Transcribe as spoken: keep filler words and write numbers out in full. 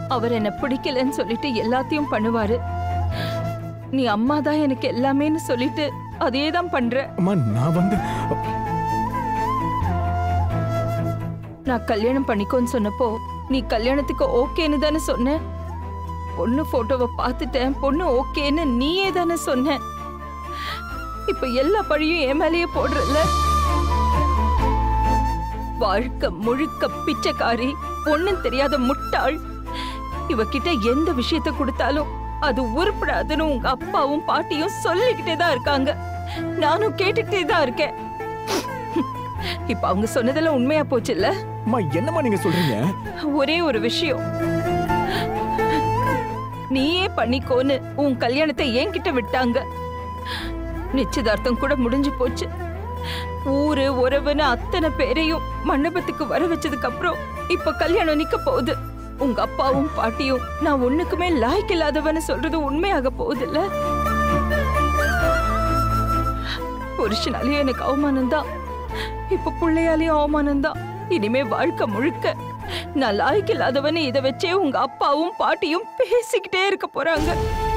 அவர் என்ன பிடிக்கலன்னு சொல்லிட்டு எல்லாத்தையும் பண்ணுவாரு. நீ அம்மா தான் எனக்கு எல்லாமேன்னு சொல்லிட்டு அதே தான் பண்ற. அம்மா நான் வந்து நான் கல்யாணம் பண்ணிக்கோன்னு சொன்னப்போ நீ கல்யாணத்துக்கு ஓகேன்னு தானே சொன்ன. பொண்ணு போட்டோவை பார்த்துட்டேன், பொண்ணு ஓகேன்னு நீயே தானே சொன்ன. இப்ப எல்லா பழியும் என் மேலேயே போடுறல. வாழ்க்கை முழுக்க பிச்சைக்காரி, ஒண்ணும் தெரியாத முட்டாள். இவகிட்ட எந்த விஷயத்த கொடுத்தாலும் அது உருப்படாதுன்னு உங்க அப்பாவும் பாட்டியும் சொல்லிக்கிட்டே தான் இருக்காங்க. நானும் கேட்டுக்கிட்டே தான் இருக்கேன். இப்ப அவங்க சொன்னதெல்லாம் உண்மையா போச்சு இல்ல? அம்மா என்னம்மா நீங்க சொல்றீங்க? ஒரே ஒரு விஷயம், நீயே பண்ணிக்கோன்னு உன் கல்யாணத்தை என்கிட்ட விட்டாங்க. நிச்சயதார்த்தம் கூட முடிஞ்சு போச்சு. ஊரு உறவுன்னு அத்தனை பேரையும் மண்டபத்துக்கு வர வச்சதுக்கு அப்புறம் இப்ப கல்யாணம் நிக்க போகுது. உங்க அப்பாவும் பாட்டியும் நான் ஒண்ணுக்குமே லாய்க்கு இல்லாதவன்னு சொல்றது உண்மையாக போகுது இல்ல? புருஷனாலேயும் எனக்கு அவமானம் தான், இப்ப பிள்ளையாலேயும் அவமானம் தான். இனிமே வாழ்க்கை முழுக்க நான் லாய்க்கு இல்லாதவன்னு இதை வச்சே உங்க அப்பாவும் பாட்டியும் பேசிக்கிட்டே இருக்க போறாங்க.